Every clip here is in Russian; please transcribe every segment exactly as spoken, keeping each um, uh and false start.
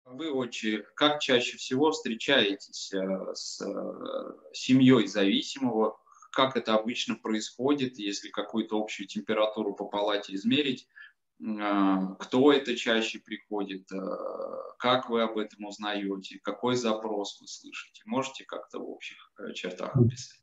Вы очень, как чаще всего встречаетесь э, с э, семьей зависимого? Как это обычно происходит, если какую-то общую температуру по палате измерить? М, э, Кто это чаще приходит? э, Как вы об этом узнаете? Какой запрос вы слышите? Можете как-то в общих э, чертах описать?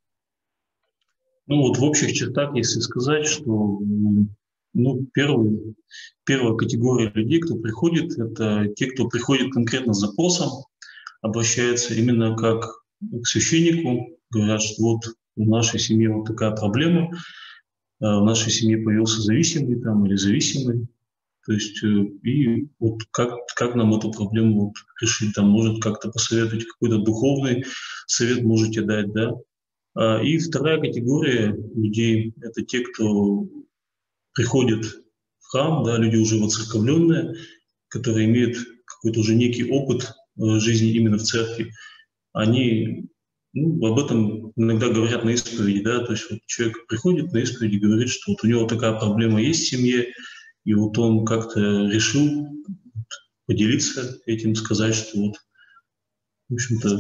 Ну вот в общих чертах, если сказать, что м, ну, первый, первая категория людей, кто приходит, это те, кто приходит конкретно с запросом, обращаются именно как к священнику, говорят, что вот в нашей семье вот такая проблема, э, в нашей семье появился зависимый там или зависимый, то есть э, и вот как, как нам эту проблему вот решить, там может как-то посоветовать, какой-то духовный совет можете дать, да. А, И вторая категория людей — это те, кто приходит в храм, да, люди уже воцерковленные, которые имеют какой-то уже некий опыт э, жизни именно в церкви. Они, ну, об этом иногда говорят на исповеди, да, то есть вот человек приходит на исповеди и говорит, что вот у него такая проблема есть в семье, и вот он как-то решил поделиться этим, сказать, что вот, в общем-то,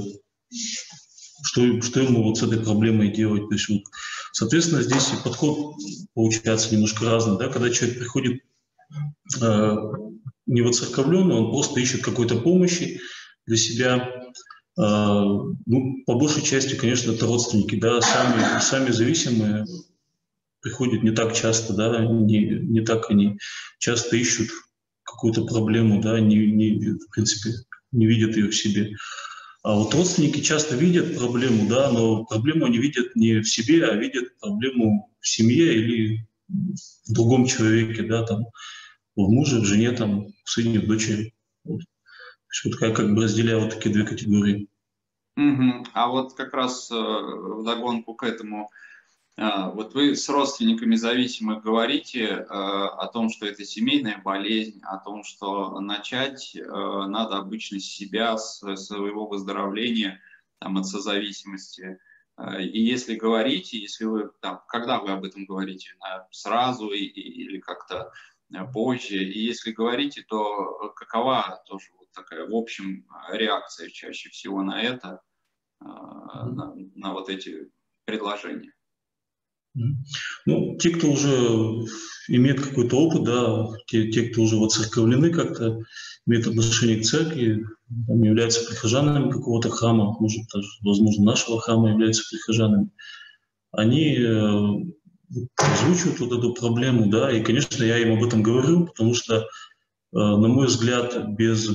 что, что ему вот с этой проблемой делать. То есть, вот, соответственно, здесь и подход получается немножко разный. Да? Когда человек приходит э, не воцерковленный, он просто ищет какой-то помощи для себя. Э, ну, по большей части, конечно, это родственники. Да? Сами, сами зависимые приходят не так часто, да? не, не так они часто ищут какую-то проблему, да? не, не, в принципе, не видят ее в себе. А вот родственники часто видят проблему, да, но проблему они видят не в себе, а видят проблему в семье или в другом человеке, да, там, в муже, в жене, там, в сыне, в дочери. Вот. То есть вот я как бы разделяю вот такие две категории. Мгм. А вот как раз э, вдогонку к этому. А, Вот вы с родственниками зависимых говорите э, о том, что это семейная болезнь, о том, что начать э, надо обычно с себя, с своего выздоровления там, от созависимости. Э, И если говорите, если вы, там, когда вы об этом говорите, А, сразу и- и- или как-то э, позже, и если говорите, то какова тоже вот такая в общем реакция чаще всего на это, э, Мгм. на, на вот эти предложения? Мгм. Ну, те, кто уже имеет какой-то опыт, да, те, те, кто уже воцерковлены как-то, имеют отношение к церкви, там, являются прихожанами какого-то храма, может, даже, возможно, нашего храма являются прихожанами, они э, озвучивают вот эту проблему, да, и, конечно, я им об этом говорю, потому что, э, на мой взгляд, без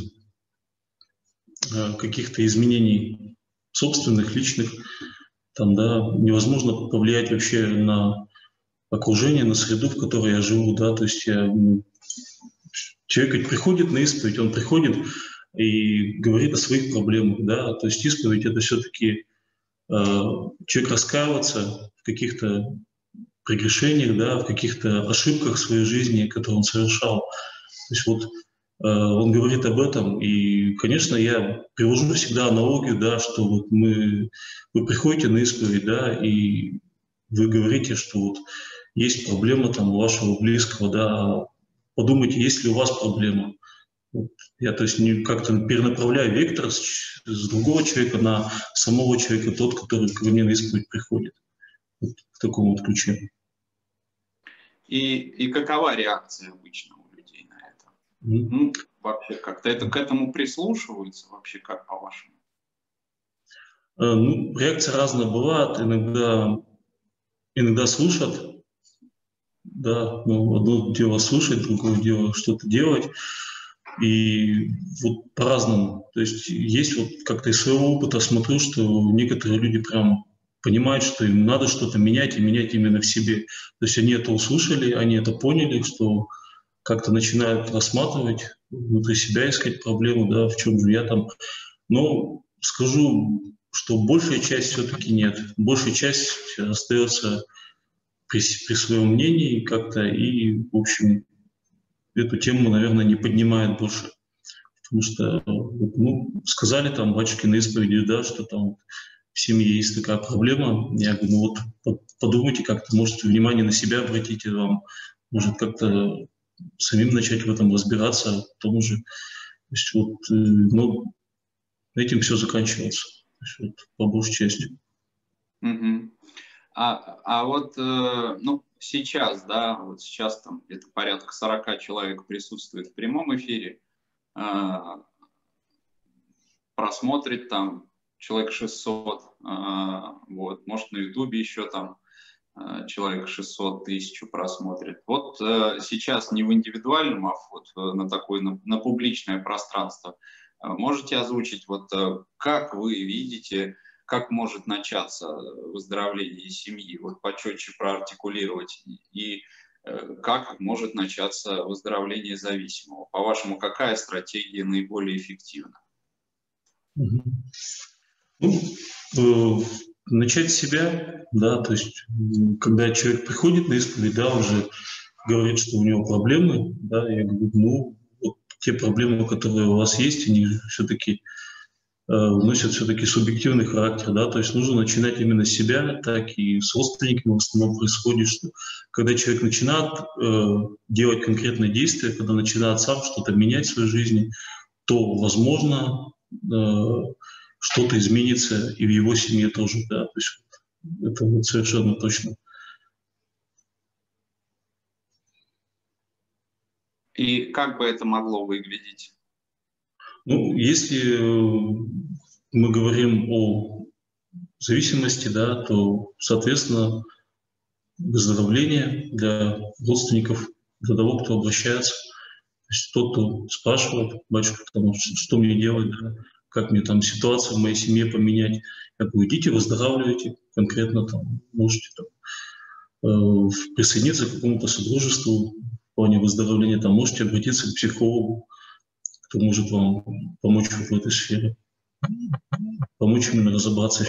э, каких-то изменений собственных, личных, там, да, невозможно повлиять вообще на окружение, на среду, в которой я живу, да, то есть я, ну, человек ведь приходит на исповедь, он приходит и говорит о своих проблемах, да, то есть исповедь — это все-таки э, человек раскаиваться в каких-то прегрешениях, да, в каких-то ошибках в своей жизни, которые он совершал. То есть вот э, он говорит об этом, и, конечно, я привожу всегда аналогию, да, что вот мы, вы приходите на исповедь, да, и вы говорите, что вот есть проблема там у вашего близкого, да, подумайте, есть ли у вас проблема. Вот я, то есть, не как-то перенаправляю вектор с, ч- с другого человека на самого человека, тот, который ко мне на исповедь приходит. Вот в таком вот ключе. И, и какова реакция обычно у людей на это? Мгм. Ну, вообще как-то это к этому прислушиваются, вообще как по-вашему? Э, Ну, реакция разная бывает. Иногда, иногда слушат, да, ну, одно дело слушать, другое дело что-то делать. И вот по-разному. То есть есть вот как-то из своего опыта смотрю, что некоторые люди прям понимают, что им надо что-то менять и менять именно в себе. То есть они это услышали, они это поняли, что как-то начинают рассматривать внутри себя, искать проблему, да, в чем же я там. Но скажу, что большая часть все-таки нет. Большая часть остается при, с- при своем мнении как-то и, в общем, эту тему, наверное, не поднимает больше. Потому что, вот, ну, сказали там батюшки на исповеди, да, что там в семье есть такая проблема. Я говорю, ну вот по- подумайте как-то, может, внимание на себя обратите, вам, может, как-то самим начать в этом разбираться, потом уже есть вот, э, ну, этим все заканчивается. То есть, вот, по большей части. Угу. А, а вот, э, ну, сейчас, да, вот сейчас там где-то порядка сорока человек присутствует в прямом эфире, э, просмотрит там человек шестьсот, э, вот, может, на Ютубе еще там э, человек шестьсот, тысячу просмотрит. Вот э, сейчас не в индивидуальном, а вот э, на такое, на, на публичное пространство. Э, можете озвучить, вот э, как вы видите, как может начаться выздоровление семьи, вот почетче проартикулировать, и э, как может начаться выздоровление зависимого? По-вашему, какая стратегия наиболее эффективна? Мгм. Ну, э, начать с себя, да, то есть, м, когда человек приходит на исповедь, да, уже говорит, что у него проблемы, да, я говорю, ну, вот те проблемы, которые у вас есть, они все-таки э, носят все-таки субъективный характер, да, то есть нужно начинать именно с себя, так и с родственниками в основном происходит, что когда человек начинает э, делать конкретные действия, когда начинает сам что-то менять в своей жизни, то, возможно, э, что-то изменится и в его семье тоже, да, то есть это вот совершенно точно. И как бы это могло выглядеть? Ну, если э, мы говорим о зависимости, да, то, соответственно, выздоровление для родственников, для того, кто обращается. То есть тот, кто спрашивает, батюшка, там, что мне делать, да, как мне там ситуацию в моей семье поменять. Я говорю, идите, выздоравливайте, конкретно там можете там, э, присоединиться к какому-то содружеству в плане выздоровления, там можете обратиться к психологу, кто может вам помочь в этой сфере, помочь именно разобраться.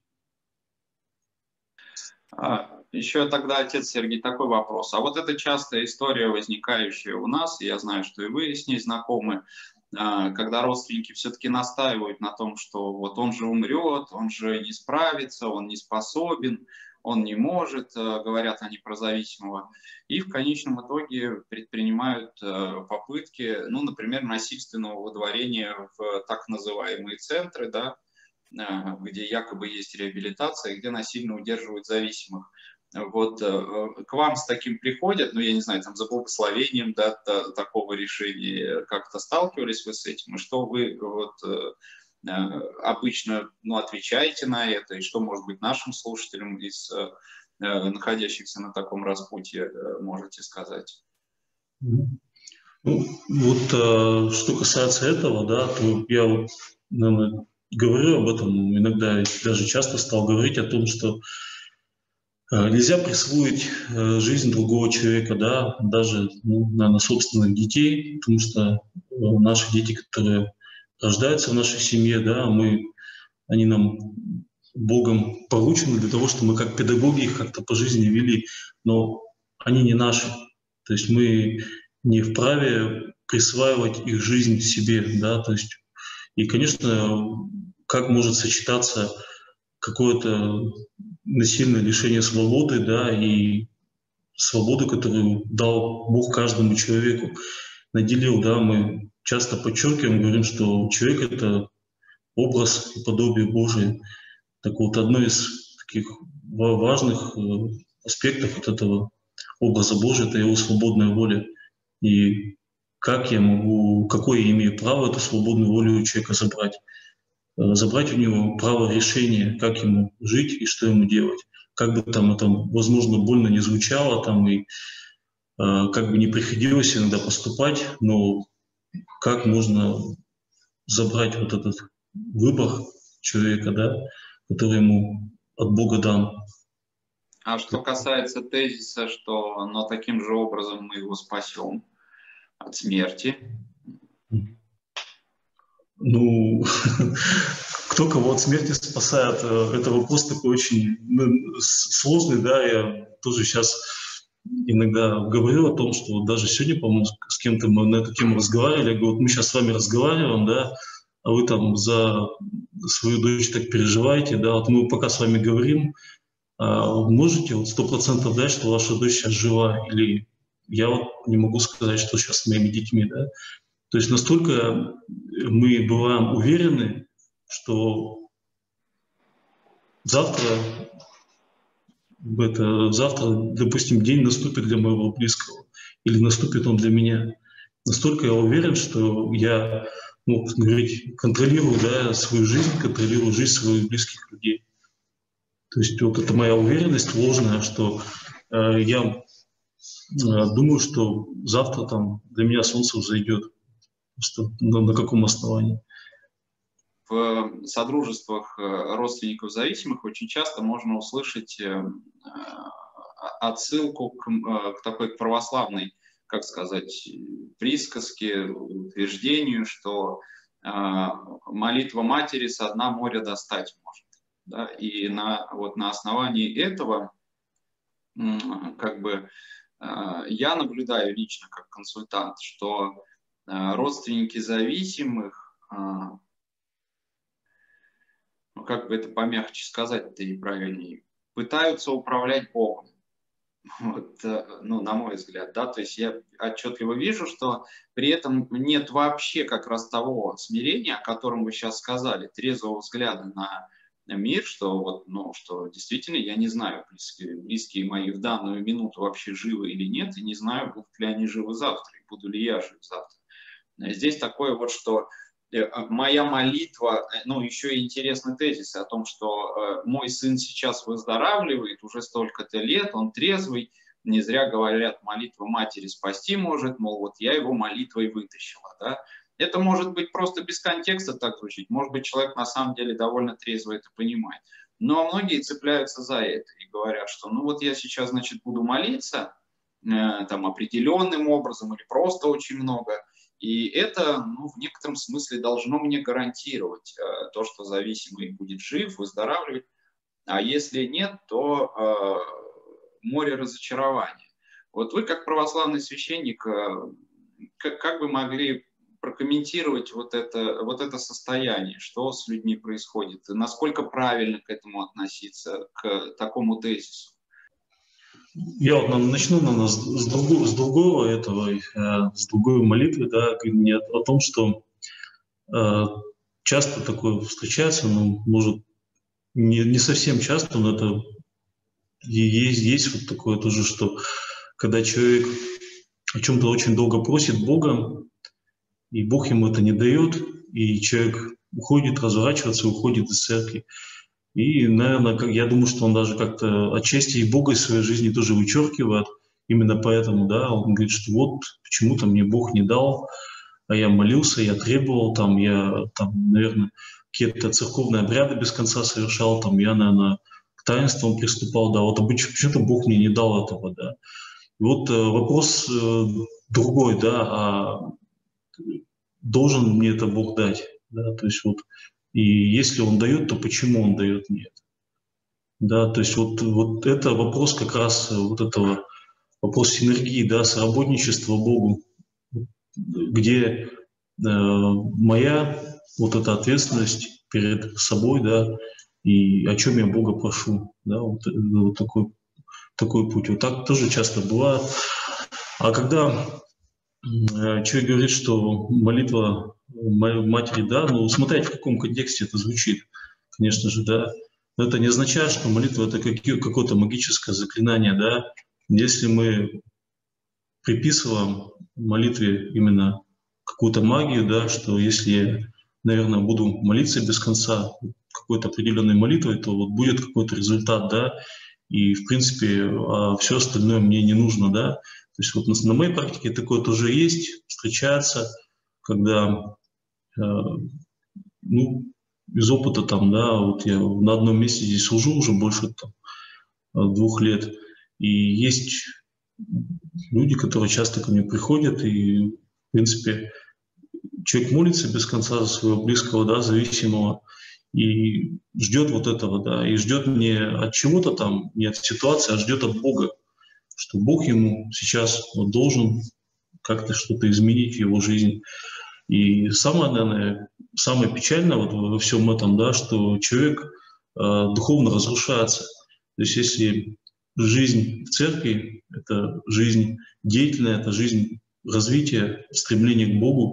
А, еще тогда, отец Сергей, такой вопрос. А вот это частая история, возникающая у нас, и я знаю, что и вы с ней знакомы, а, когда родственники все-таки настаивают на том, что вот он же умрет, он же не справится, он не способен, он не может, а, говорят они про зависимого, и в конечном итоге предпринимают а, попытки, ну, например, насильственного выдворения в так называемые центры, да, где якобы есть реабилитация, где насильно удерживают зависимых. Вот к вам с таким приходят, ну, я не знаю, там, за благословением, да, такого решения, как-то сталкивались вы с этим, и что вы вот обычно, ну, отвечаете на это, и что, может быть, нашим слушателям из находящихся на таком распутье можете сказать? Ну, вот э, что касается этого, да, то я вот, наверное, говорю об этом, иногда даже часто стал говорить о том, что э, нельзя присвоить э, жизнь другого человека, да, даже, ну, наверное, собственных детей, потому что э, наши дети, которые рождаются в нашей семье, да, мы, они нам Богом поручены для того, чтобы мы как педагоги их как-то по жизни вели, но они не наши. То есть мы не вправе присваивать их жизнь себе, да, то есть и, конечно, как может сочетаться какое-то насильное лишение свободы, да, и свободу, которую дал Бог каждому человеку, наделил, да, мы часто подчеркиваем, говорим, что человек — это образ и подобие Божие. Так вот, одно из таких важных аспектов вот этого образа Божия — это его свободная воля. И как я могу, какое я имею право эту свободную волю у человека забрать? Забрать у него право решения, как ему жить и что ему делать. Как бы там это, возможно, больно не звучало, там, и э, как бы не приходилось иногда поступать, но как можно забрать вот этот выбор человека, да, который ему от Бога дан. А что касается тезиса, что но таким же образом мы его спасем от смерти? Ну, кто кого от смерти спасает, это вопрос такой очень сложный, да, я тоже сейчас иногда говорю о том, что вот даже сегодня, по-моему, с кем-то мы на эту тему разговаривали, я говорю, вот мы сейчас с вами разговариваем, да, а вы там за свою дочь так переживаете, да, вот мы пока с вами говорим, можете вот сто процентов дать, что ваша дочь сейчас жива, или я вот не могу сказать, что сейчас с моими детьми, да. То есть настолько мы бываем уверены, что завтра, это, завтра, допустим, день наступит для моего близкого, или наступит он для меня. Настолько я уверен, что я, ну, говорить, контролирую, да, свою жизнь, контролирую жизнь своих близких людей. То есть вот это моя уверенность ложная, что э, я э, думаю, что завтра там для меня солнце взойдет. На, на каком основании? В содружествах родственников зависимых очень часто можно услышать отсылку к, к такой православной, как сказать, присказке, утверждению, что молитва матери со дна моря достать может. Да? И на, вот на основании этого как бы я наблюдаю лично как консультант, что родственники зависимых, ну, как бы это помягче сказать-то и правильнее, пытаются управлять Богом. Вот, ну, на мой взгляд, да, то есть я отчетливо вижу, что при этом нет вообще как раз того смирения, о котором вы сейчас сказали, трезвого взгляда на мир, что вот, ну, что действительно я не знаю, близкие, близкие мои в данную минуту вообще живы или нет, и не знаю, будут ли они живы завтра, и буду ли я жив завтра. Здесь такое вот, что моя молитва, ну, еще и интересный тезис о том, что мой сын сейчас выздоравливает уже столько-то лет, он трезвый, не зря говорят, молитва матери спасти может, мол, вот я его молитвой вытащила, да. Это может быть просто без контекста так звучит, может быть, человек на самом деле довольно трезво это понимает. Но многие цепляются за это и говорят, что ну вот я сейчас, значит, буду молиться э, там определенным образом или просто очень много. И это, ну, в некотором смысле должно мне гарантировать э, то, что зависимый будет жив, выздоравливать. А если нет, то э, море разочарования. Вот вы, как православный священник, э, как, как бы могли прокомментировать вот это, вот это состояние, что с людьми происходит, и насколько правильно к этому относиться, к такому тезису? Я вот начну, наверное, с другого, с другого этого, э, с другой молитвы, да, не о том, что э, часто такое встречается, но может не, не совсем часто, но это есть, есть вот такое тоже, что когда человек о чем-то очень долго просит Бога, и Бог ему это не дает, и человек уходит разворачиваться, уходит из церкви. И, наверное, как, я думаю, что он даже как-то отчасти и Бога из своей жизни тоже вычеркивает. Именно поэтому, да, он говорит, что вот почему-то мне Бог не дал, а я молился, я требовал, там, я, там, наверное, какие-то церковные обряды без конца совершал, там, я, наверное, к таинствам приступал, да, вот почему-то Бог мне не дал этого, да. И вот э, вопрос э, другой, да, а должен мне это Бог дать, да, то есть вот, и если Он дает, то почему Он дает мне это? Да, то есть вот, вот это вопрос как раз вот этого, вопрос синергии, да, сработничества Богу, где э, моя вот эта ответственность перед собой, да, и о чем я Бога прошу, да, вот, вот такой, такой путь. Вот так тоже часто бывает. А когда э, человек говорит, что молитва матери, да, ну, смотрите, в каком контексте это звучит, конечно же, да. Но это не означает, что молитва — это какое-то магическое заклинание, да. Если мы приписываем молитве именно какую-то магию, да, что если я, наверное, буду молиться без конца какой-то определенной молитвой, то вот будет какой-то результат, да, и, в принципе, а все остальное мне не нужно, да. То есть вот на, на моей практике такое тоже есть, встречается, когда, э, ну, из опыта там, да, вот я на одном месте здесь служу уже больше там, двух лет, и есть люди, которые часто ко мне приходят, и, в принципе, человек молится без конца за своего близкого, да, зависимого, и ждет вот этого, да, и ждет не от чего-то там, не от ситуации, а ждет от Бога, что Бог ему сейчас вот должен как-то что-то изменить в его жизни. И самое, наверное, самое печальное вот во всем этом, да, что человек э, духовно разрушается. То есть если жизнь в церкви — это жизнь деятельная, это жизнь развития, стремление к Богу,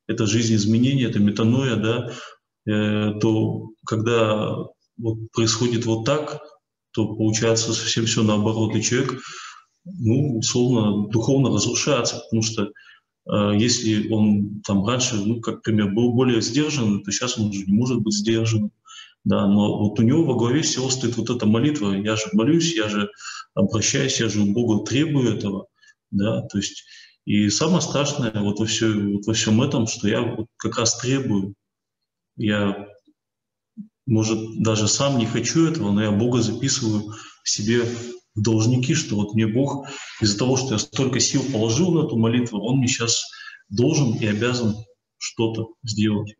это жизнь изменения, это метаноя, да, э, то когда вот происходит вот так, то получается совсем все наоборот, и человек, ну, условно, духовно разрушается, потому что э, если он там раньше, ну, как пример, был более сдержан, то сейчас он уже не может быть сдержан. Да, но вот у него во главе всего стоит вот эта молитва. Я же молюсь, я же обращаюсь, я же у Бога требую этого. Да, то есть, и самое страшное вот во, все, вот во всем этом, что я вот как раз требую. Я, может, даже сам не хочу этого, но я Бога записываю себе в должники, что вот мне Бог из-за того, что я столько сил положил на эту молитву, Он мне сейчас должен и обязан что-то сделать.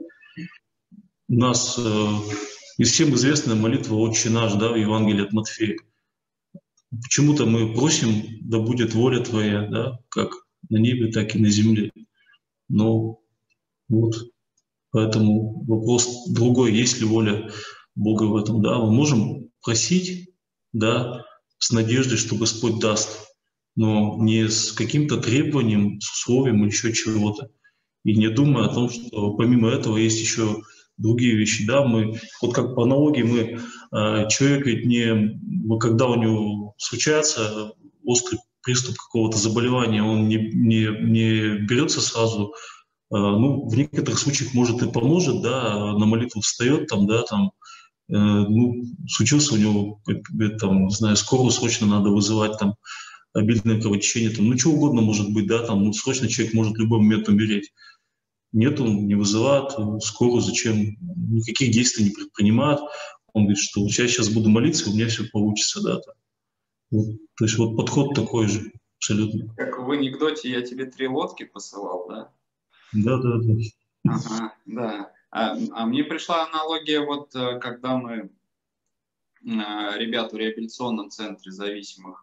У нас э, и всем известная молитва «Отче наш», да, в Евангелии от Матфея. Почему-то мы просим, да будет воля Твоя, да, как на небе, так и на земле. Но вот поэтому вопрос другой, есть ли воля Бога в этом, да. Мы можем просить, да, с надеждой, что Господь даст, но не с каким-то требованием, с условием или еще чего-то. И не думая о том, что помимо этого есть еще другие вещи, да, мы, вот как по аналогии, мы, э, человек ведь не, мы, когда у него случается острый приступ какого-то заболевания, он не, не, не берется сразу, э, ну, в некоторых случаях, может, и поможет, да, на молитву встает, там, да, там, э, ну, случился у него, там, не знаю, скорую срочно надо вызывать, там, обильное кровотечение, там, ну, что угодно может быть, да, там, ну, срочно человек может в любой момент умереть. Нет, он не вызывает скорую, зачем, никаких действий не предпринимает. Он говорит, что я сейчас буду молиться, у меня все получится, да. Вот. То есть вот подход такой же, абсолютно. Как в анекдоте «Я тебе три лодки посылал», да? Да, да, да. Ага, да. А, а мне пришла аналогия, вот когда мы ребят в реабилитационном центре зависимых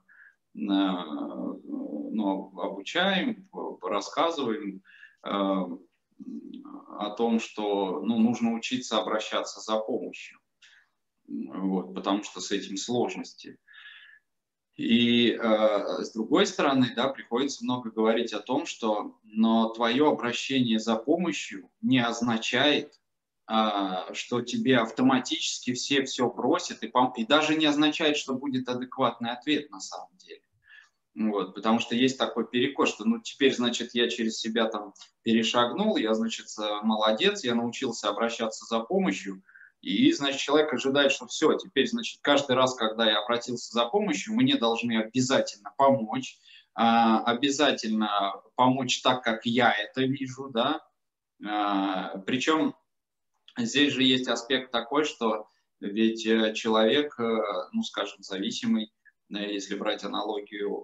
ну, обучаем, рассказываем о том, что ну, нужно учиться обращаться за помощью, вот, потому что с этим сложности. И э, с другой стороны, да, приходится много говорить о том, что но твое обращение за помощью не означает, э, что тебе автоматически все все просят, и, и даже не означает, что будет адекватный ответ на самом деле. Вот, потому что есть такой перекос, что ну теперь, значит, я через себя там перешагнул, я, значит, молодец, я научился обращаться за помощью, и, значит, человек ожидает, что все, теперь, значит, каждый раз, когда я обратился за помощью, мне должны обязательно помочь, а, обязательно помочь так, как я это вижу, да, а, причем здесь же есть аспект такой, что ведь человек, ну, скажем, зависимый, если брать аналогию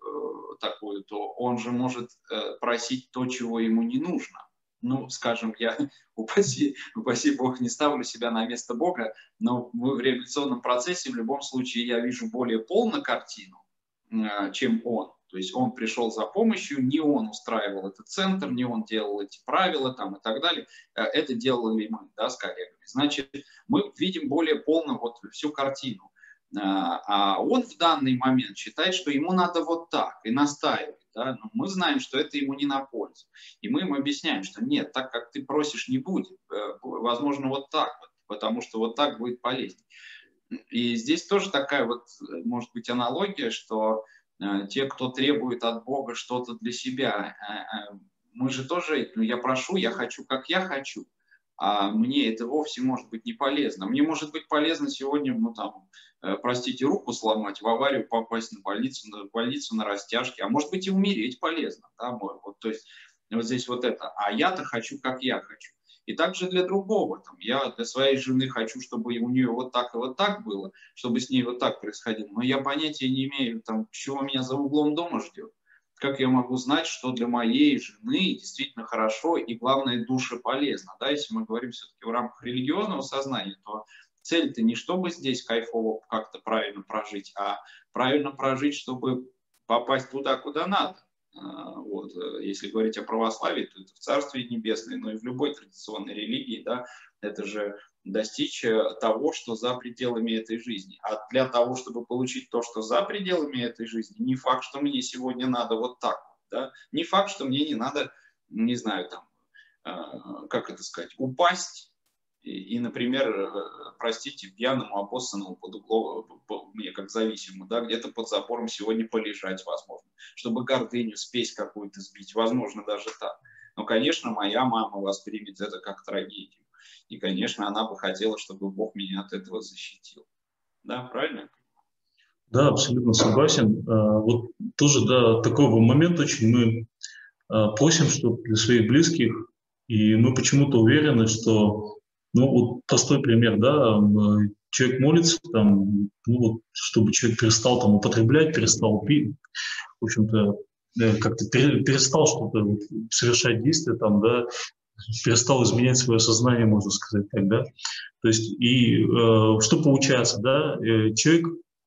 такую, то он же может просить то, чего ему не нужно. Ну, скажем, я, упаси, упаси Бог, не ставлю себя на место Бога, но в реабилитационном процессе в любом случае я вижу более полную картину, чем он. То есть он пришел за помощью, не он устраивал этот центр, не он делал эти правила там, и так далее. Это делали мы, да, с коллегами. Значит, мы видим более полно вот всю картину. А он в данный момент считает, что ему надо вот так, и настаивает. Да? Но мы знаем, что это ему не на пользу. И мы им объясняем, что нет, так как ты просишь, не будет. Возможно, вот так вот, потому что вот так будет полезнее. И здесь тоже такая вот, может быть, аналогия, что те, кто требует от Бога что-то для себя, мы же тоже, ну, я прошу, я хочу, как я хочу. А мне это вовсе может быть не полезно. Мне может быть полезно сегодня, ну там, простите, руку сломать, в аварию попасть на больницу, на больницу на растяжке, а может быть и умереть полезно. Да? Вот, то есть вот здесь вот это. А я-то хочу, как я хочу. И также для другого. Там, я для своей жены хочу, чтобы у нее вот так и вот так было, чтобы с ней вот так происходило. Но я понятия не имею, там, чего меня за углом дома ждет. Как я могу знать, что для моей жены действительно хорошо и, главное, душе полезно? Да? Если мы говорим все-таки в рамках религиозного сознания, то цель-то не чтобы здесь кайфово как-то правильно прожить, а правильно прожить, чтобы попасть туда, куда надо. Вот. Если говорить о православии, то это в Царстве Небесное, но и в любой традиционной религии, да, это же достичь того, что за пределами этой жизни. А для того, чтобы получить то, что за пределами этой жизни, не факт, что мне сегодня надо вот так вот, да? Не факт, что мне не надо, не знаю, там, как это сказать, упасть и, и например, простите, пьяному обоссанному под углом, мне как зависимому, да, где-то под забором сегодня полежать, возможно, чтобы гордыню, спесь какую-то сбить, возможно, даже так. Но, конечно, моя мама воспримет это как трагедию. И, конечно, она бы хотела, чтобы Бог меня от этого защитил. Да, правильно? Да, абсолютно согласен. Вот тоже, да, такой момент очень мы просим, чтобы для своих близких, и мы почему-то уверены, что, ну, вот простой пример, да, человек молится, там, ну, вот, чтобы человек перестал там употреблять, перестал пить, в общем-то, как-то перестал что-то вот совершать действия, там, да, перестал изменять свое сознание, можно сказать так, да. То есть, и э, что получается, да, э, человек,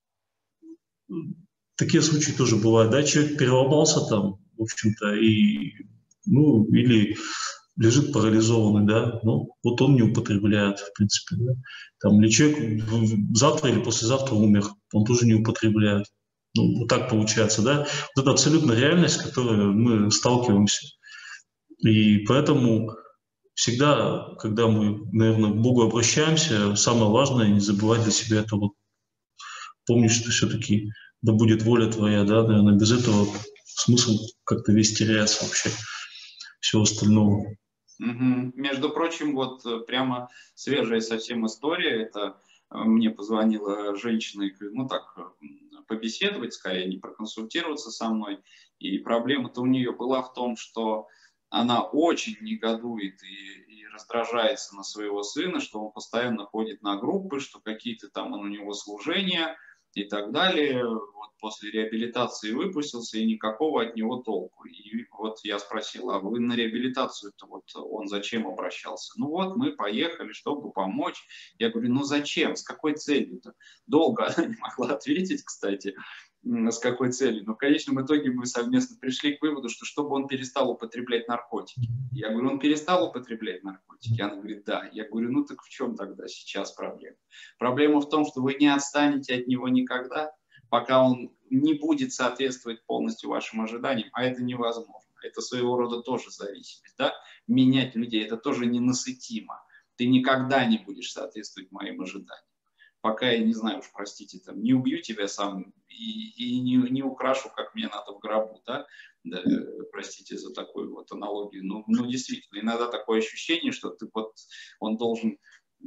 такие случаи тоже бывают, да, человек переломался там, в общем-то, и, ну, или лежит парализованный, да, ну, вот он не употребляет, в принципе, да. Там, или человек завтра или послезавтра умер, он тоже не употребляет. Ну, вот так получается, да. Вот это абсолютно реальность, с которой мы сталкиваемся. И поэтому всегда, когда мы, наверное, к Богу обращаемся, самое важное не забывать для себя это вот помнить, что все-таки да будет воля твоя, да, наверное, без этого смысл как-то весь теряется вообще, всего остального. Угу. Между прочим, вот прямо свежая совсем история, это мне позвонила женщина, ну так, побеседовать скорее, не проконсультироваться со мной, и проблема-то у нее была в том, что она очень негодует и, и раздражается на своего сына, что он постоянно ходит на группы, что какие-то там у него служения и так далее. Вот после реабилитации выпустился, и никакого от него толку. И вот я спросил, а вы на реабилитацию-то вот он зачем обращался? Ну вот мы поехали, чтобы помочь. Я говорю, ну зачем, с какой целью-то? Долго она не могла ответить, кстати, с какой целью. Но в конечном итоге мы совместно пришли к выводу, что чтобы он перестал употреблять наркотики. Я говорю, он перестал употреблять наркотики? Она говорит, да. Я говорю, ну так в чем тогда сейчас проблема? Проблема в том, что вы не отстанете от него никогда, пока он не будет соответствовать полностью вашим ожиданиям, а это невозможно. Это своего рода тоже зависимость. Да? Менять людей, это тоже ненасытимо. Ты никогда не будешь соответствовать моим ожиданиям. Пока я не знаю, уж простите, там, не убью тебя сам и, и не, не украшу, как мне надо в гробу, да? Да, простите за такую вот аналогию. Но, но действительно, иногда такое ощущение, что ты вот, он должен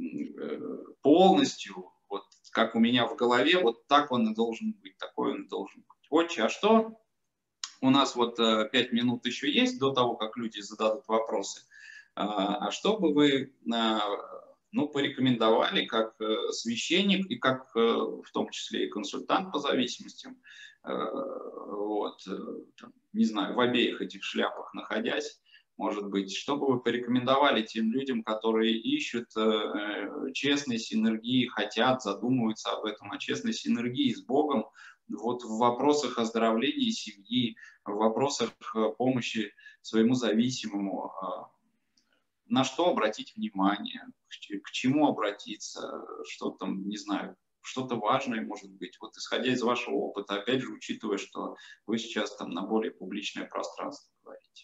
полностью, вот как у меня в голове, вот так он и должен быть, такой он и должен быть. Отче, а что? У нас вот пять минут еще есть до того, как люди зададут вопросы. А что бы вы... ну, порекомендовали как священник и как в том числе и консультант по зависимостям, вот, там, не знаю, в обеих этих шляпах находясь, может быть, что бы вы порекомендовали тем людям, которые ищут честной синергии, хотят, задумываются об этом, о честной синергии с Богом, вот в вопросах оздоровления семьи, в вопросах помощи своему зависимому, на что обратить внимание, к чему обратиться, что там, не знаю, что-то важное может быть. Вот исходя из вашего опыта, опять же, учитывая, что вы сейчас там на более публичное пространство говорите.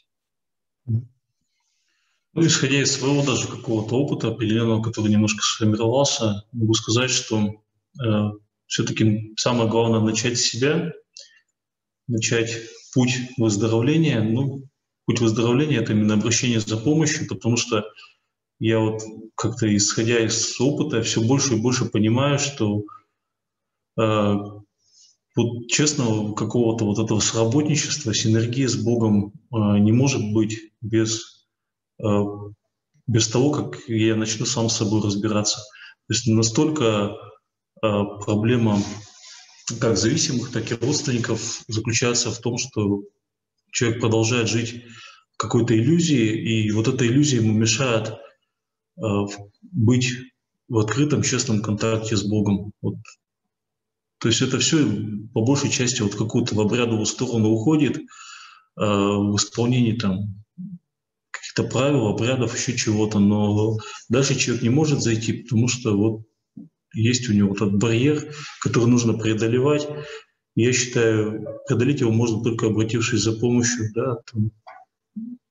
Ну, исходя из своего даже какого-то опыта определенного, который немножко сформировался, могу сказать, что э, все-таки самое главное начать с себя, начать путь выздоровления. Ну, путь выздоровления – это именно обращение за помощью, потому что я вот как-то, исходя из опыта, все больше и больше понимаю, что э, вот честного какого-то вот этого сработничества, синергии с Богом э, не может быть без, э, без того, как я начну сам с собой разбираться. То есть настолько э, проблема как зависимых, так и родственников заключается в том, что человек продолжает жить в какой-то иллюзии, и вот эта иллюзия ему мешает э, быть в открытом, честном контакте с Богом. Вот. То есть это все по большей части вот какую-то в обрядовую сторону уходит, э, в исполнении там каких-то правил, обрядов, еще чего-то, но дальше человек не может зайти, потому что вот есть у него вот этот барьер, который нужно преодолевать. Я считаю, преодолеть его можно только обратившись за помощью, да, там,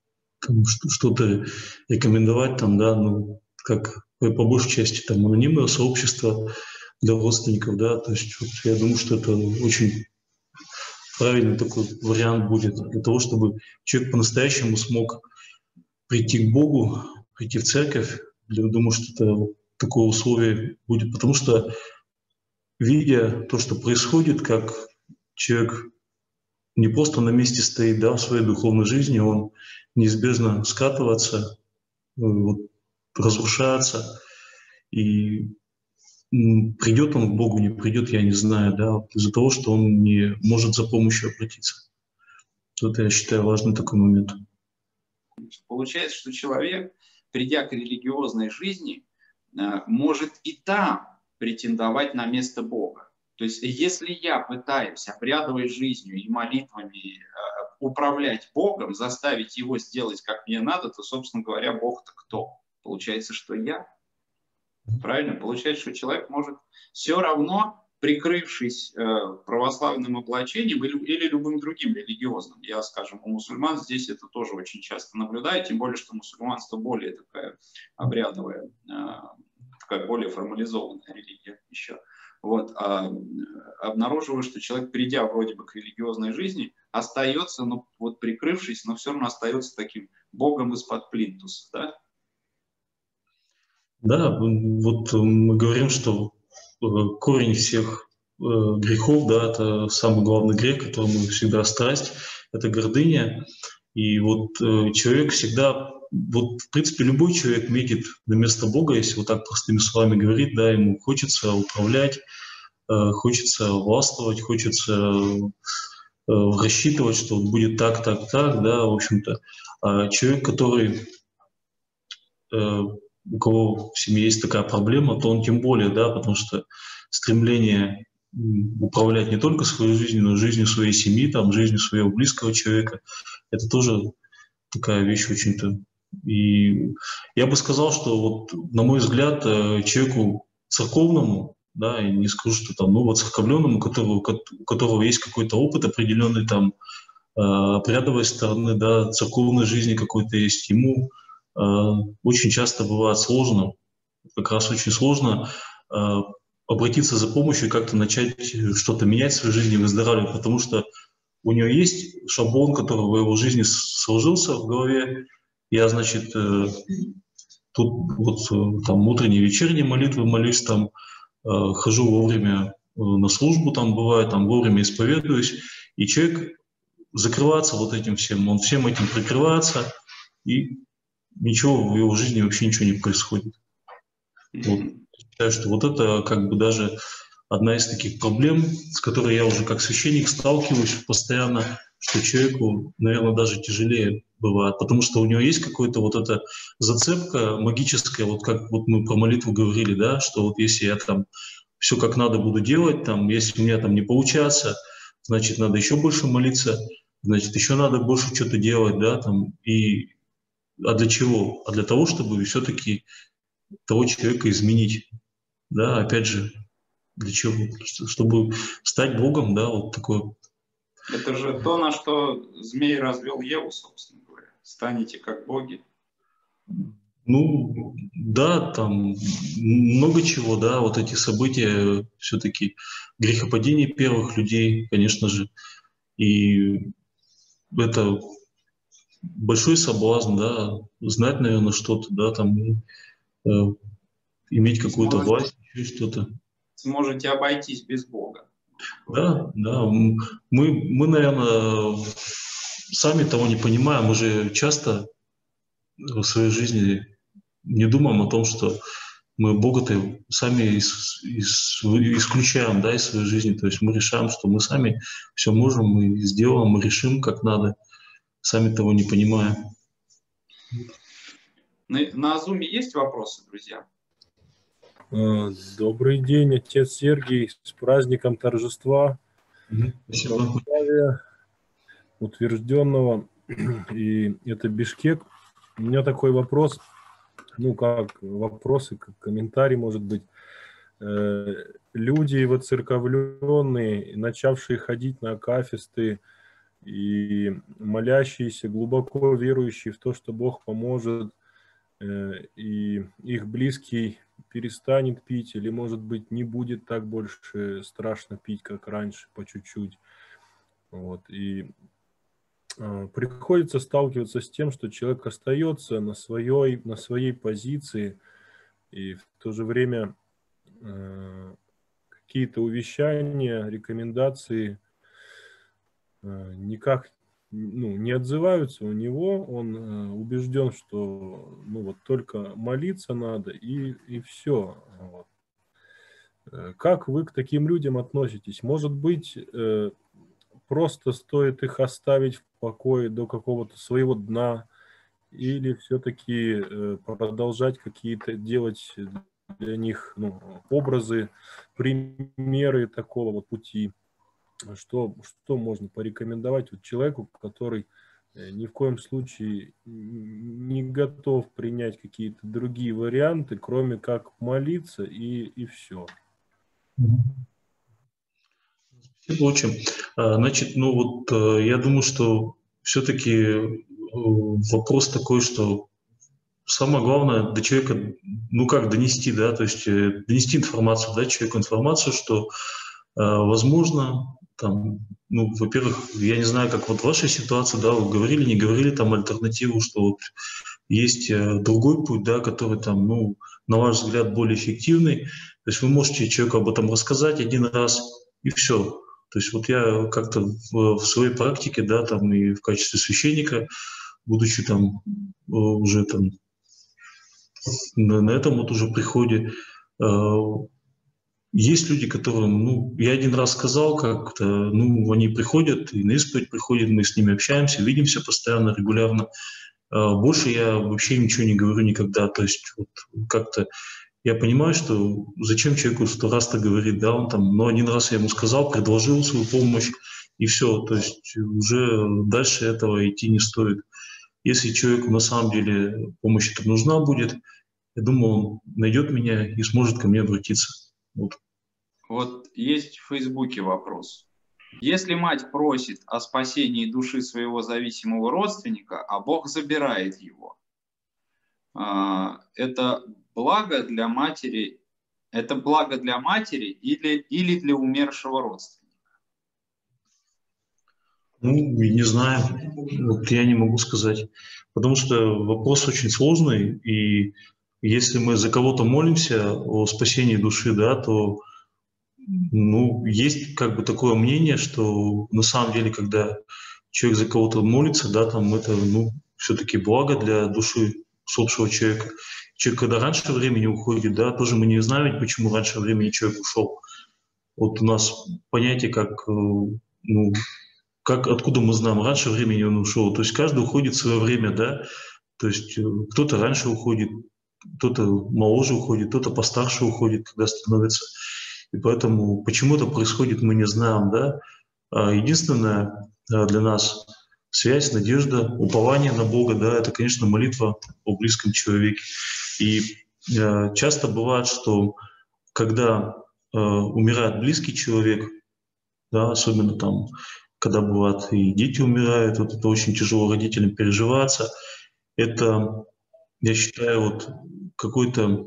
там, что-то рекомендовать, там, да, ну, как по большей части там анонимное сообщество для родственников, да, то есть вот, я думаю, что это очень правильный такой вариант будет для того, чтобы человек по-настоящему смог прийти к Богу, прийти в церковь. Я думаю, что это такое условие будет, потому что, видя то, что происходит, как человек не просто на месте стоит, да, в своей духовной жизни, он неизбежно скатывается, вот, разрушается, и м, придет он к Богу, не придет, я не знаю, да, вот из-за того, что он не может за помощью обратиться. Вот я считаю важный такой момент. Получается, что человек, придя к религиозной жизни, может и там претендовать на место Бога. То есть если я пытаюсь обрядовой жизнью и молитвами управлять Богом, заставить его сделать, как мне надо, то, собственно говоря, Бог-то кто? Получается, что я. Правильно? Получается, что человек может все равно, прикрывшись э, православным облачением или, или любым другим религиозным. Я, скажем, у мусульман здесь это тоже очень часто наблюдаю, тем более, что мусульманство более такая обрядовая, э, такая более формализованная религия еще. Вот, а, обнаруживаю, что человек, придя вроде бы к религиозной жизни, остается, ну, вот прикрывшись, но все равно остается таким богом из-под плинтуса, да? Да, вот мы говорим, что корень всех грехов, да, это самый главный грех, который мы всегда страсть, это гордыня. И вот человек всегда, вот в принципе любой человек метит на место Бога, если вот так простыми словами говорить, да, ему хочется управлять, хочется властвовать, хочется рассчитывать, что будет так, так, так, да, в общем-то. А человек, который у кого в семье есть такая проблема, то он тем более, да, потому что стремление управлять не только своей жизнью, но и жизнью своей семьи, там, жизнью своего близкого человека, это тоже такая вещь очень-то. И я бы сказал, что вот, на мой взгляд, человеку церковному, да, и не скажу, что там, ну, вот церковленному, у которого, у которого есть какой-то опыт определенный, там, обрядовой стороны, да, церковной жизни какой-то есть, ему очень часто бывает сложно, как раз очень сложно э, обратиться за помощью и как-то начать что-то менять в своей жизни, выздоравливать, потому что у него есть шаблон, который в его жизни сложился в голове. Я, значит, э, тут вот э, там утренние, вечерние молитвы молюсь, там э, хожу вовремя э, на службу, там бывает, там вовремя исповедуюсь, и человек закрывается вот этим всем, он всем этим прикрывается, и ничего в его жизни вообще ничего не происходит. Вот. Считаю, что вот это как бы даже одна из таких проблем, с которой я уже как священник сталкиваюсь постоянно, что человеку, наверное, даже тяжелее бывает, потому что у него есть какая-то вот эта зацепка магическая, вот как вот мы про молитву говорили, да, что вот если я там все как надо буду делать, там, если у меня там не получается, значит, надо еще больше молиться, значит, еще надо больше что-то делать, да, там, и а для чего? А для того, чтобы все-таки того человека изменить. Да, опять же, для чего? Чтобы стать Богом, да, вот такое. Это же то, на что змей развел Еву, собственно говоря. Станете как боги. Ну, да, там много чего, да, вот эти события, все-таки грехопадение первых людей, конечно же, и это большой соблазн, да, знать, наверное, что-то, да, там, э, иметь какую-то власть, еще что-то. Сможете обойтись без Бога. Да, да, мы, мы, наверное, сами того не понимаем, мы же часто в своей жизни не думаем о том, что мы Бога-то сами из, из, исключаем, да, из своей жизни, то есть мы решаем, что мы сами все можем, мы сделаем, мы решим, как надо, сами того не понимаем. На, на Зуме есть вопросы, друзья? Добрый день, отец Сергий, с праздником торжества. Спасибо. Утвержденного, и это Бишкек. У меня такой вопрос, ну как вопросы, как комментарий, может быть. Люди воцерковленные, начавшие ходить на акафисты и молящиеся, глубоко верующие в то, что Бог поможет, и их близкий перестанет пить, или, может быть, не будет так больше страшно пить, как раньше, по чуть-чуть. Вот. И э, приходится сталкиваться с тем, что человек остается на своей, на своей позиции, и в то же время э, какие-то увещания, рекомендации э, никак ну, не отзываются у него, он э, убежден, что ну, вот только молиться надо, и, и все. Вот. Как вы к таким людям относитесь? Может быть, э, просто стоит их оставить в покое до какого-то своего дна, или все-таки э, продолжать какие-то делать для них ну, образы, примеры такого вот пути? Что, что можно порекомендовать вот человеку, который ни в коем случае не готов принять какие-то другие варианты, кроме как молиться и, и все? Спасибо очень. Значит, ну вот я думаю, что все-таки вопрос такой, что самое главное до человека, ну как донести, да, то есть донести информацию, дать человеку информацию, что возможно, там, ну, во-первых, я не знаю, как вот в вашей ситуации, да, вы говорили, не говорили там альтернативу, что вот есть другой путь, да, который там, ну, на ваш взгляд, более эффективный. То есть вы можете человеку об этом рассказать один раз, и все. То есть вот я как-то в, в своей практике, да, там и в качестве священника, будучи там уже там на, на этом вот уже приходе, э, есть люди, которым, ну, я один раз сказал как-то, ну, они приходят, и на исповедь приходят, мы с ними общаемся, видимся постоянно, регулярно. Э, больше я вообще ничего не говорю никогда. То есть вот как-то я понимаю, что зачем человеку сто раз-то говорить, да, он там, ну, один раз я ему сказал, предложил свою помощь, и все, то есть уже дальше этого идти не стоит. Если человеку на самом деле помощь эта нужна будет, я думаю, он найдет меня и сможет ко мне обратиться. Вот. Вот есть в Фейсбуке вопрос. Если мать просит о спасении души своего зависимого родственника, а Бог забирает его, это благо для матери, это благо для матери или, или для умершего родственника? Ну, не знаю, вот я не могу сказать, потому что вопрос очень сложный, и если мы за кого-то молимся о спасении души, да, то ну, есть как бы такое мнение, что на самом деле, когда человек за кого-то молится, да, там это, ну, все-таки благо для души усопшего человека. Человек, когда раньше времени уходит, да, тоже мы не знаем, почему раньше времени человек ушел. Вот у нас понятие как, ну, как, откуда мы знаем, раньше времени он ушел. То есть каждый уходит в свое время, да, то есть кто-то раньше уходит, кто-то моложе уходит, кто-то постарше уходит, когда становится. И поэтому почему это происходит, мы не знаем, да. Единственное для нас связь, надежда, упование на Бога, да, это, конечно, молитва о близком человеке. И э, часто бывает, что когда э, умирает близкий человек, да, особенно там, когда бывает и дети умирают, вот это очень тяжело родителям переживаться, это, я считаю, вот какой-то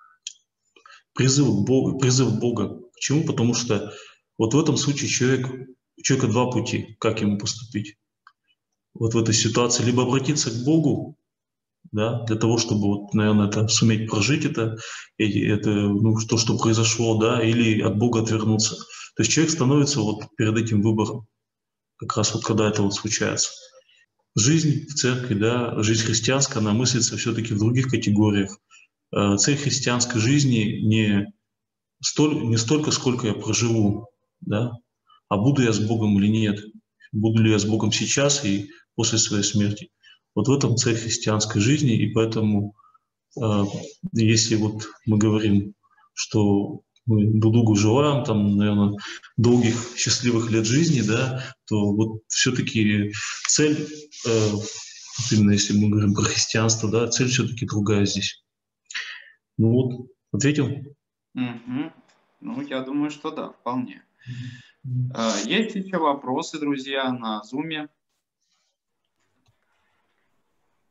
призыв Бога, призыв Бога. Почему? Потому что вот в этом случае человек, у человека два пути, как ему поступить. Вот в этой ситуации либо обратиться к Богу, да, для того, чтобы, вот, наверное, это, суметь прожить это, это ну, то, что произошло, да, или от Бога отвернуться. То есть человек становится вот перед этим выбором, как раз вот когда это вот случается. Жизнь в церкви, да, жизнь христианская, она мыслится все-таки в других категориях. Цель христианской жизни не, столь, не столько, сколько я проживу, да, а буду я с Богом или нет. Буду ли я с Богом сейчас и после своей смерти. Вот в этом цель христианской жизни, и поэтому, э, если вот мы говорим, что мы друг другу желаем, там, наверное, долгих счастливых лет жизни, да, то вот все-таки цель, э, именно если мы говорим про христианство, да, цель все-таки другая здесь. Ну вот, ответил? Mm-hmm. Ну, я думаю, что да, вполне. Mm-hmm. Есть еще вопросы, друзья, на Zoom?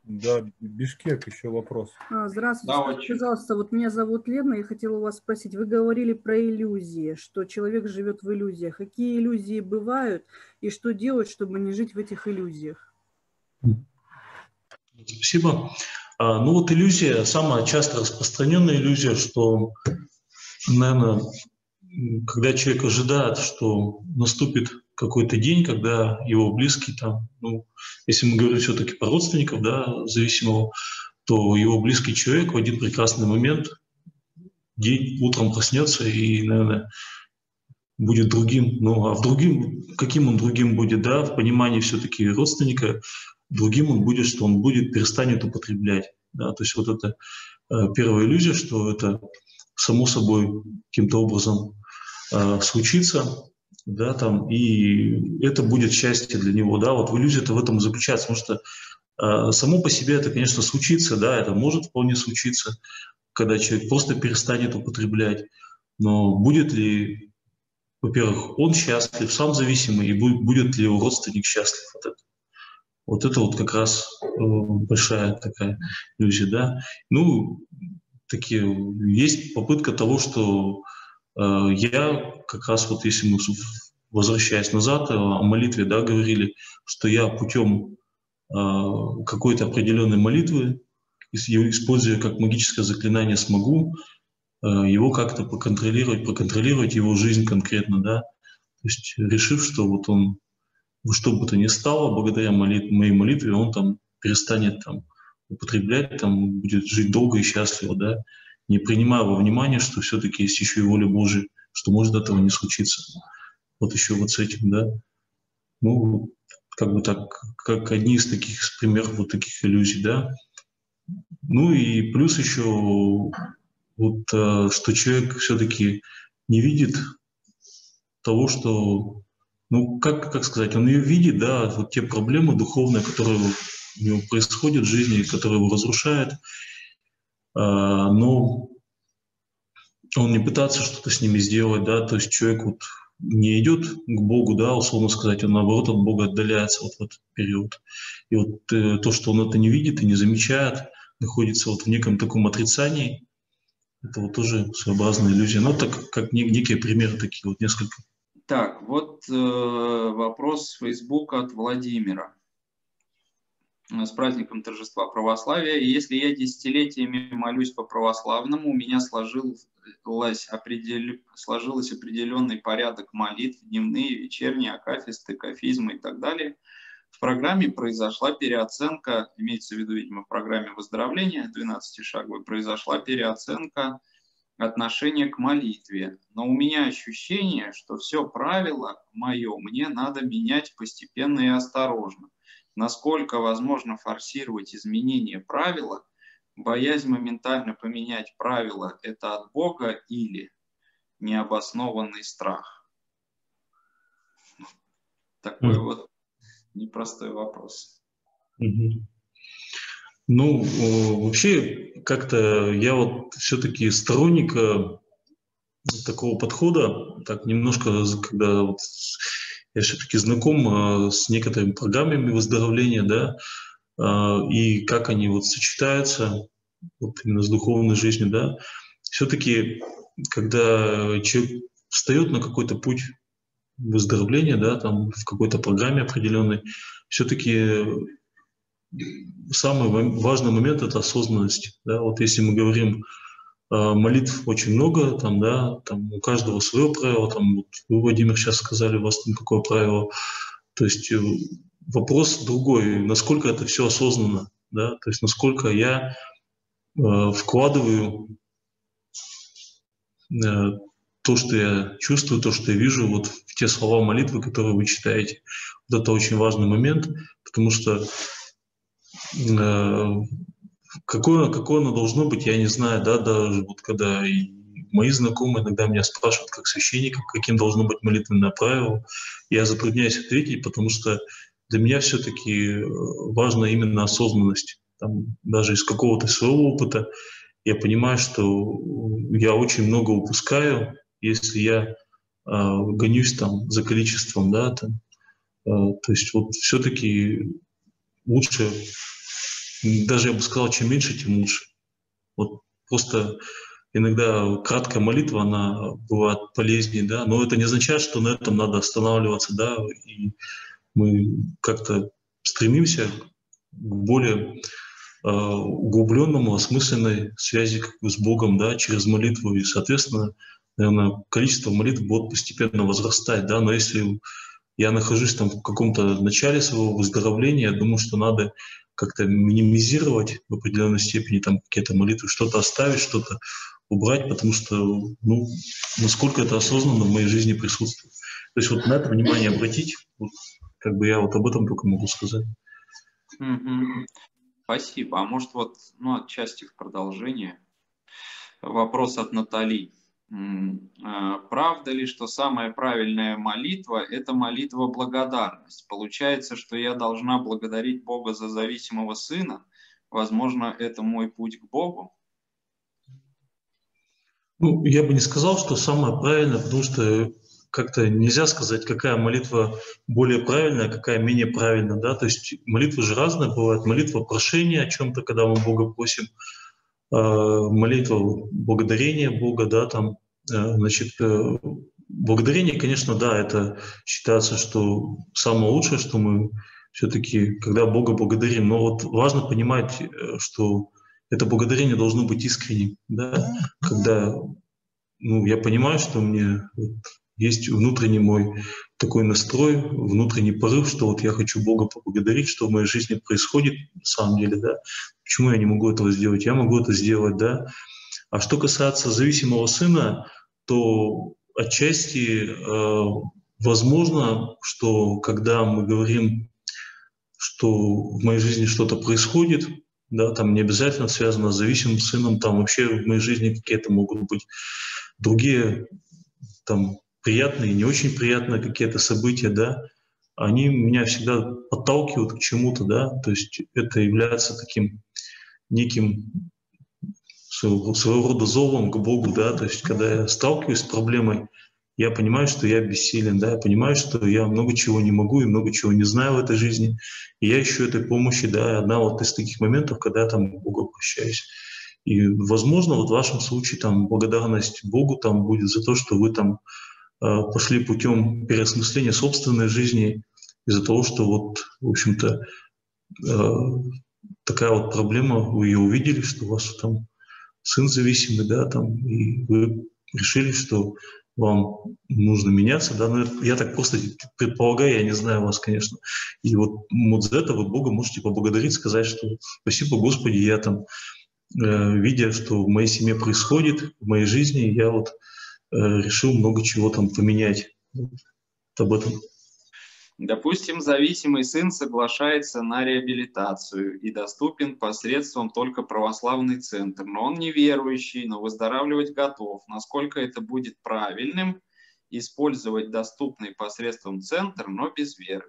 Да, Бишкек, еще вопрос. А, здравствуйте, Да, скажите, очень. пожалуйста, вот меня зовут Лена, я хотела у вас спросить, вы говорили про иллюзии, что человек живет в иллюзиях. Какие иллюзии бывают и что делать, чтобы не жить в этих иллюзиях? Спасибо. А, ну вот иллюзия, самая часто распространенная иллюзия, что, наверное, когда человек ожидает, что наступит какой-то день, когда его близкий там, ну, если мы говорим все-таки про родственников, да, зависимого, то его близкий человек в один прекрасный момент, день утром проснется и, наверное, будет другим. Ну, а в другим, каким он другим будет, да, в понимании все-таки родственника, другим он будет, что он будет, перестанет употреблять. Да, то есть вот это э, первая иллюзия, что это само собой каким-то образом э, случится, да, там, и это будет счастье для него, да, вот в иллюзии-то в этом и заключается, потому что э, само по себе это, конечно, случится, да, это может вполне случиться, когда человек просто перестанет употреблять, но будет ли, во-первых, он счастлив, сам зависимый, и будет, будет ли его родственник счастлив от этого. Вот это вот как раз э, большая такая иллюзия, да. Ну, такие, есть попытка того, что э, я как раз вот, если мы возвращаясь назад, о молитве, да, говорили, что я путем э, какой-то определенной молитвы, используя как магическое заклинание, смогу э, его как-то поконтролировать, проконтролировать его жизнь конкретно, да. То есть решив, что вот он, что бы то ни стало, благодаря молит, моей молитве он там перестанет там употреблять, там будет жить долго и счастливо, да, не принимая во внимание, что все-таки есть еще и воля Божия, что может этого не случиться. Вот еще вот с этим, да. Ну, как бы так, как одни из таких примеров вот таких иллюзий, да. Ну и плюс еще вот, что человек все-таки не видит того, что, ну, как, как сказать, он ее видит, да, вот те проблемы духовные, которые у него происходят в жизни, которые его разрушают, но он не пытается что-то с ними сделать, да, то есть человек вот не идет к Богу, да, условно сказать, он наоборот от Бога отдаляется вот в этот период. И вот э, то, что он это не видит и не замечает, находится вот в неком таком отрицании, это вот тоже своеобразная иллюзия. Ну, так как не, некие примеры такие, вот несколько. Так, вот э, вопрос с Фейсбука от Владимира. С праздником торжества православия. Если я десятилетиями молюсь по православному, у меня сложилось, определ... сложилось определенный порядок молитв, дневные, вечерние, акафисты, кафизмы и так далее. В программе произошла переоценка, имеется в виду, видимо, в программе выздоровления двенадцатишаговой, произошла переоценка отношения к молитве. Но у меня ощущение, что все правило мое мне надо менять постепенно и осторожно. Насколько возможно форсировать изменение правила, боязнь моментально поменять правила – это от Бога или необоснованный страх? Такой mm. вот непростой вопрос. Mm-hmm. Ну, вообще, как-то я вот все-таки сторонник такого подхода, так немножко, когда вот я все-таки знаком с некоторыми программами выздоровления, да, и как они вот сочетаются вот именно с духовной жизнью, да. Все-таки, когда человек встает на какой-то путь выздоровления, да, там в какой-то программе определенной, все-таки самый важный момент — это осознанность, да. Вот если мы говорим, молитв очень много, там, да, там у каждого свое правило, там, вот вы, Владимир, сейчас сказали, у вас там какое правило, то есть вопрос другой, насколько это все осознанно, да, то есть насколько я э, вкладываю э, то, что я чувствую, то, что я вижу, вот в те слова молитвы, которые вы читаете. Вот это очень важный момент, потому что э, какое, какое оно должно быть, я не знаю, да, даже вот когда и мои знакомые иногда меня спрашивают, как священника, каким должно быть молитвенное правило, я затрудняюсь ответить, потому что для меня все-таки важна именно осознанность. Там, даже из какого-то своего опыта я понимаю, что я очень много упускаю, если я э, гонюсь там за количеством, да, там, э, то есть вот все-таки лучше даже я бы сказал, чем меньше, тем лучше. Вот просто иногда краткая молитва, она бывает полезнее, да, но это не означает, что на этом надо останавливаться, да, и мы как-то стремимся к более э, углубленному, осмысленной связи как бы с Богом, да, через молитву, и, соответственно, наверное, количество молитв будет постепенно возрастать, да, но если я нахожусь там в каком-то начале своего выздоровления, я думаю, что надо как-то минимизировать в определенной степени там какие-то молитвы, что-то оставить, что-то убрать, потому что, ну, насколько это осознанно в моей жизни присутствует. То есть вот на это внимание обратить, вот, как бы я вот об этом только могу сказать. Mm-hmm. Спасибо. А может вот, ну, отчасти в продолжение. Вопрос от Натали. Правда ли, что самая правильная молитва – это молитва благодарность? Получается, что я должна благодарить Бога за зависимого сына? Возможно, это мой путь к Богу? Ну, я бы не сказал, что самое правильное, потому что как-то нельзя сказать, какая молитва более правильная, какая менее правильная, да, то есть молитвы же разные бывают. Молитва прошения о чем-то, когда мы Бога просим, молитва благодарения Бога, да, там, значит, благодарение, конечно, да, это считается, что самое лучшее, что мы все-таки, когда Бога благодарим, но вот важно понимать, что это благодарение должно быть искренним, да, когда, ну, я понимаю, что мне вот есть внутренний мой такой настрой, внутренний порыв, что вот я хочу Бога поблагодарить, что в моей жизни происходит на самом деле, да. Почему я не могу этого сделать? Я могу это сделать, да. А что касается зависимого сына, то отчасти э, возможно, что когда мы говорим, что в моей жизни что-то происходит, да, там не обязательно связано с зависимым сыном, там вообще в моей жизни какие-то могут быть другие там приятные, не очень приятные какие-то события, да, они меня всегда подталкивают к чему-то, да, то есть это является таким неким своего, своего рода зовом к Богу, да, то есть когда я сталкиваюсь с проблемой, я понимаю, что я бессилен, да, я понимаю, что я много чего не могу и много чего не знаю в этой жизни, и я ищу этой помощи, да, одна вот из таких моментов, когда я там к Богу обращаюсь. И, возможно, вот в вашем случае там благодарность Богу там будет за то, что вы там э, пошли путем переосмысления собственной жизни из-за того, что вот, в общем-то, э, такая вот проблема, вы ее увидели, что у вас там сын зависимый, да, там, и вы решили, что вам нужно меняться, да, но я так просто предполагаю, я не знаю вас, конечно. И вот, вот за это вы Бога можете поблагодарить, сказать, что спасибо, Господи, я там, э, видя, что в моей семье происходит, в моей жизни, я вот э, решил много чего там поменять. Вот об этом. Допустим, зависимый сын соглашается на реабилитацию и доступен посредством только православный центр, но он неверующий, но выздоравливать готов. Насколько это будет правильным использовать доступный посредством центр, но без веры?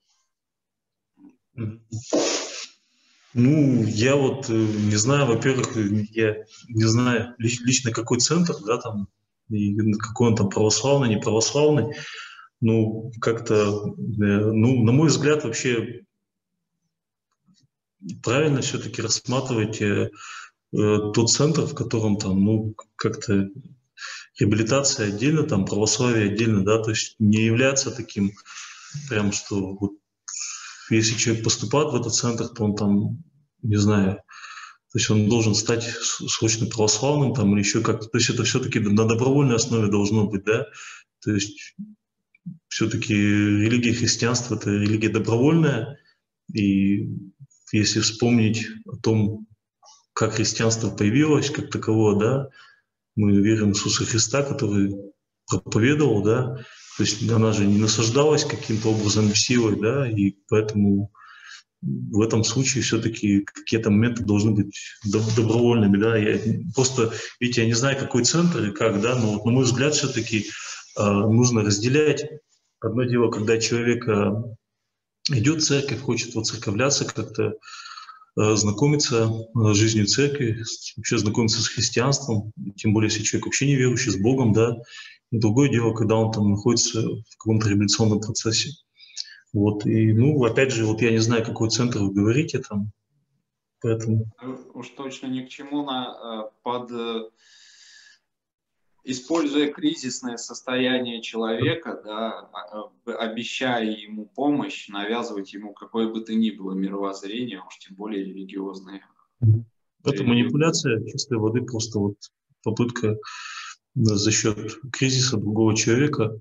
Ну, я вот не знаю, во-первых, я не знаю лично какой центр, да, там, и какой он там православный, не православный. Ну, как-то, ну, на мой взгляд, вообще правильно все-таки рассматривать э, э, тот центр, в котором там, ну, как-то реабилитация отдельно, там, православие отдельно, да, то есть не является таким прям, что вот если человек поступает в этот центр, то он там, не знаю, то есть он должен стать срочно православным там или еще как-то, то есть это все-таки на добровольной основе должно быть, да, то есть все-таки религия христианства – это религия добровольная, и если вспомнить о том, как христианство появилось, как таковое, да, мы верим в Иисуса Христа, который проповедовал, да, то есть она же не насаждалась каким-то образом силой, да, и поэтому в этом случае все-таки какие-то моменты должны быть добровольными, да. Я просто, видите, я не знаю, какой центр и как, да, но вот, на мой взгляд, все-таки э, нужно разделять. Одно дело, когда человек э, идет в церковь, хочет воцерковляться, как-то э, знакомиться с жизнью церкви, вообще знакомиться с христианством, тем более, если человек вообще не верующий, с Богом, да. И другое дело, когда он там находится в каком-то реабилитационном процессе. Вот, и, ну, опять же, вот я не знаю, какой центр вы говорите там. Поэтому... Уж точно ни к чему на, под, используя кризисное состояние человека, да, обещая ему помощь, навязывать ему какое бы то ни было мировоззрение, уж тем более религиозное. Это манипуляция чистой воды, просто вот попытка за счет кризиса другого человека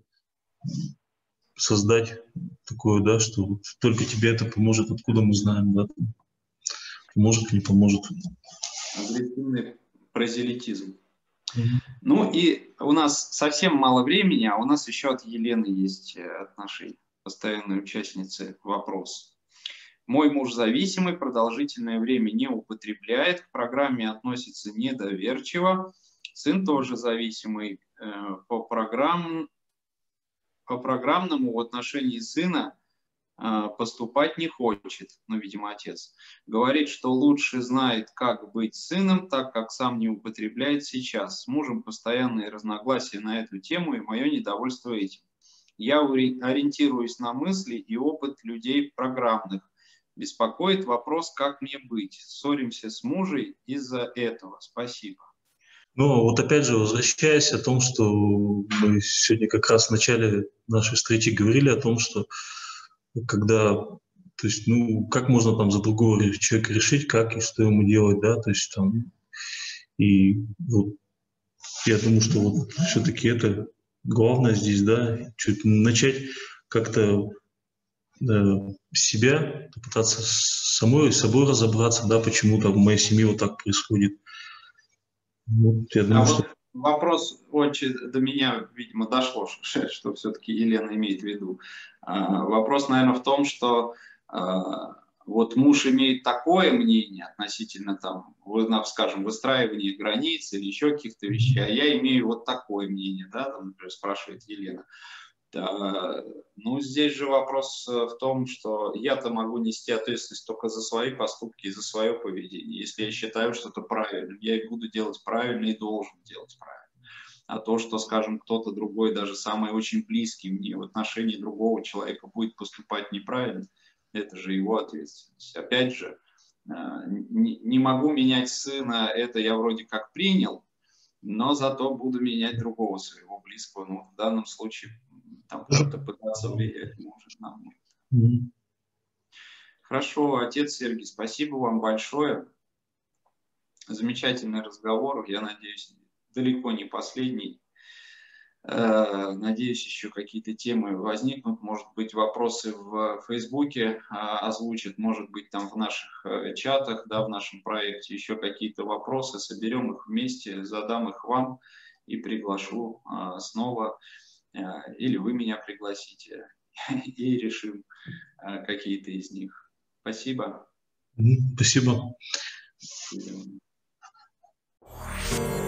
создать такое, да, что вот только тебе это поможет, откуда мы знаем, да, поможет, не поможет. Агрессивный прозелитизм. Mm-hmm. Ну и у нас совсем мало времени, а у нас еще от Елены есть, от нашей постоянной участницы, вопрос. Мой муж зависимый, продолжительное время не употребляет, к программе относится недоверчиво. Сын тоже зависимый, по, программ, по программному в отношении сына поступать не хочет, ну, видимо, отец. Говорит, что лучше знает, как быть сыном, так как сам не употребляет сейчас. С мужем постоянные разногласия на эту тему и мое недовольство этим. Я ориентируюсь на мысли и опыт людей программных. Беспокоит вопрос, как мне быть. Ссоримся с мужем из-за этого. Спасибо. Ну, вот опять же, возвращаясь о том, что мы сегодня как раз в начале нашей встречи говорили о том, что когда, то есть, ну, как можно там за другого человека решить, как и что ему делать, да, то есть там, и вот я думаю, что вот все-таки это главное здесь, да, чуть начать как-то да, себя, попытаться самой, собой разобраться, да, почему там в моей семье вот так происходит. Вот, я думаю, а что... вот вопрос очень до меня, видимо, дошло, что, что все-таки Елена имеет в виду. А, вопрос, наверное, в том, что а, вот муж имеет такое мнение относительно, там, скажем, выстраивания границ или еще каких-то вещей, а я имею вот такое мнение, да, там, например, спрашивает Елена. Да, ну, здесь же вопрос в том, что я-то могу нести ответственность только за свои поступки и за свое поведение. Если я считаю что-то правильным, я и буду делать правильно и должен делать правильно. А то, что, скажем, кто-то другой, даже самый очень близкий мне в отношении другого человека будет поступать неправильно, это же его ответственность. Опять же, не могу менять сына, это я вроде как принял, но зато буду менять другого своего близкого. Ну, в данном случае там как-то пытаться влиять может на мной. Mm-hmm. Хорошо, отец Сергий, спасибо вам большое. Замечательный разговор. Я надеюсь, далеко не последний. Надеюсь, еще какие-то темы возникнут. Может быть, вопросы в Фейсбуке озвучат, может быть, там в наших чатах, да, в нашем проекте еще какие-то вопросы. Соберем их вместе, задам их вам и приглашу снова. Или вы меня пригласите и решим какие-то из них. Спасибо. Спасибо. Спасибо.